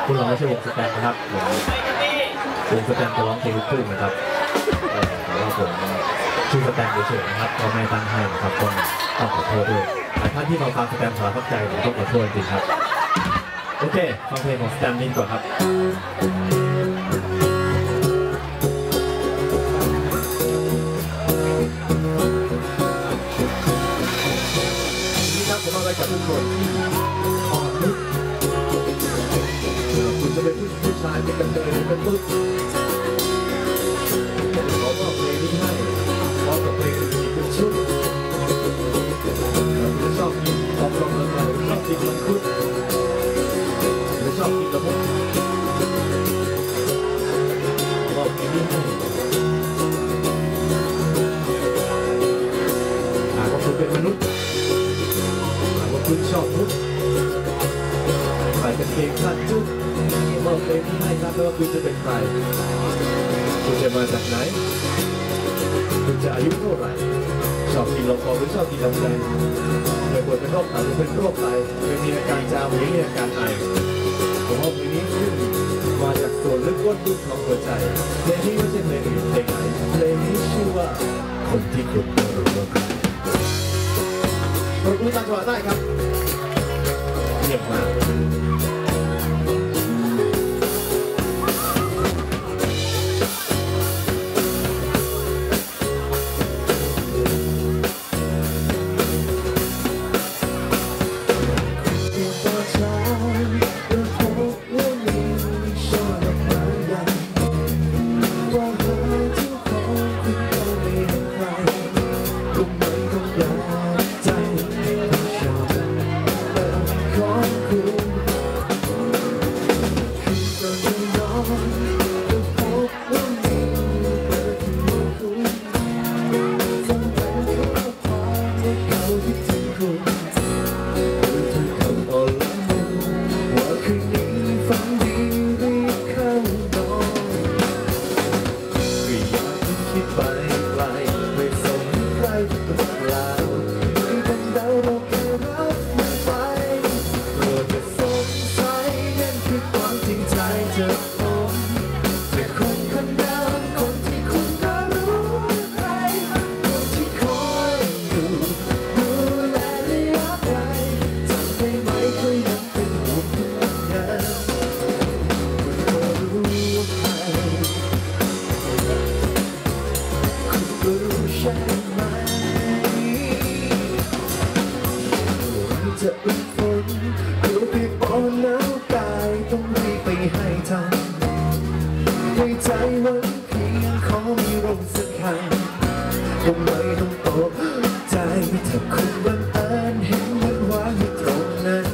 พวกเราไม่ใช่วงสแตนนะครับวงสแตนจะร้องเพลงลูกทุ่งนะครับแต่ว่าผมชื่อสแตนเฉยๆนะครับก็ไม่ตั้งให้นะครับต้องขอโทษด้วยแต่ท่านที่มาฟังสแตนสารพัดใจผมต้องขอโทษจริงครับโอเคฟังเพลงของสแตนนิดก่อนครับผมอะไรกับทุกคนอ่อนนุชคุณจะเป็นผู้ชายเป็นกันเลยเป็นตุ๊ดขอมอบเพลงนี้ให้พร้อมกับเพลงอื่นๆเป็นชุดคุณชอบกินของกลมละลายชอบกินมังคุดหรือชอบกินละมุดมอบเพลงนี้ให้หากว่าคุณเป็นมนุษย์คุณชอบมุดใส่เป็นเพลงสั้นจุ๊บมอบเพลงที่ให้ครับไม่ว่าคุณจะเป็นใครคุณจะมาจากไหนคุณจะอายุเท่าไหร่ชอบกินลงคอหรือชอบกินลำไส้เคยป่วยเป็นโรคตับหรือเป็นโรคไตเคยมีอาการจามหรือมีอาการไอผมว่าเพลงนี้ขึ้นมาจากส่วนลึกก้นลึกของหัวใจเพลงนี้ไม่ใช่เพลงอื่นเพลงไหนเพลงนี้ชื่อว่าคนที่คุณไม่รู้ว่าใครรู้ตามจังหวะได้ครับเงียบมากจะอุ่นฝนหรือเปียกปอนหนาวกายต้องรีบไปให้ทันให้ใจหวังเพียงขอมีลมสักครั้งคงไม่ต้องตกใจถ้าคุณบังเอิญเห็นมันวางอยู่ตรงนั้น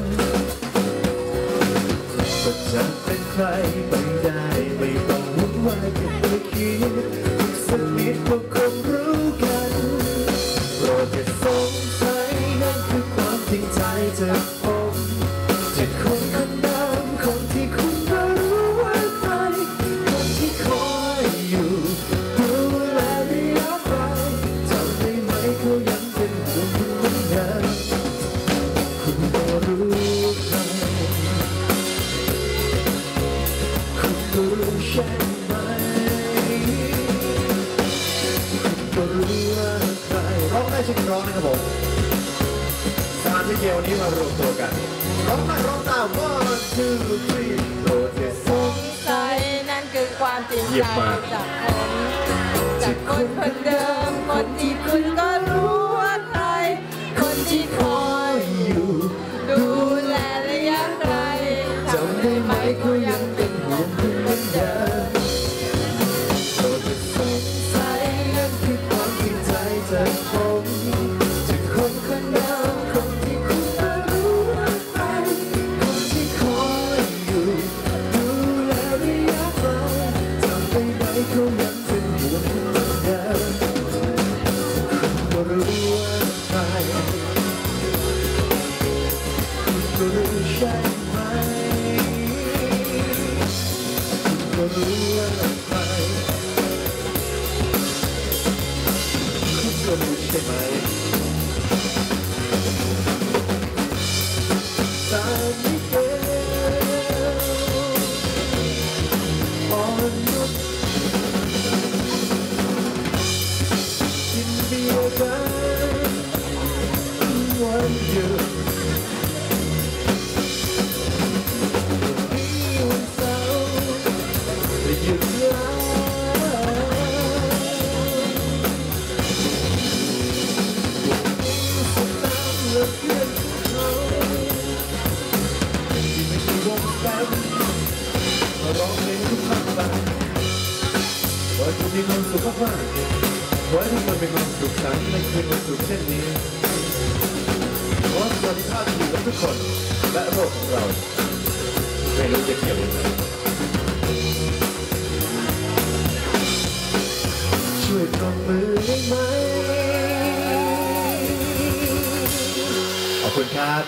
ก็จะเป็นใครไม่ได้ไม่ต้องวุ่นวายเก็บไปคิดสักนิดก็คงรู้กันโปรดอย่าสงสัยนั่นคือความจริงใจจากผมจะคนคนนั้นคนที่คุณก็รู้ว่าใครคนที่คอยอยู่ดูแลระยะไกลจำได้ไหมเขายังเป็นห่วงคุณเหมือนเดิมคุณก็รู้ใครคุณก็รู้ใช่ไหมคุณก็รู้ว่าใครร้องได้ใช่ไหมร้องนะครับผมที่เกี่ยวนี้มารวมตัวกันร้องมาร้องตาม one two three โปรดอย่าสงสัยนั่นคือความจริงใจจากผมจากคนคนเดิมคนที่คุณก็รู้ว่าใครคนที่คอยอยู่ดูแลระยะไกลจำได้ไหมเขายังเป็นห่วงคุณเหมือนเดิมโปรดอย่าสงสัยนั่นคือความจริงใจจากผมจากคนคนเดิมเขายังเป็นห่วงคุณเหมือนเดิมคุณก็รู้ว่าใครคุณก็รู้ใช่ไหมคุณก็รู้ว่าใครคุณก็รู้ใช่ไหมสามีเกลกันมาร้องเพลงทุกครั้งไปขอให้คุณมีความสุขมากๆขอให้ทุกคนมีความสุขสันต์ในคืนวันศุกร์เช่นนี้ขอสวัสดิภาพอยู่กับทุกคนและโลกของเราไม่รู้จะเกี่ยวยังไงช่วยปรบมือได้ไหมขอบคุณครับ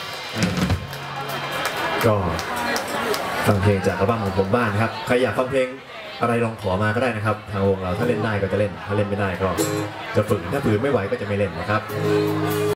ก็ฟังเพลงจากอัลบั้มของผมบ้างครับใครอยากฟังเพลงอะไรลองขอมาก็ได้นะครับทางวงเราถ้าเล่นได้ก็จะเล่นถ้าเล่นไม่ได้ก็จะฝึกถ้าฝืนไม่ไหวก็จะไม่เล่นนะครับ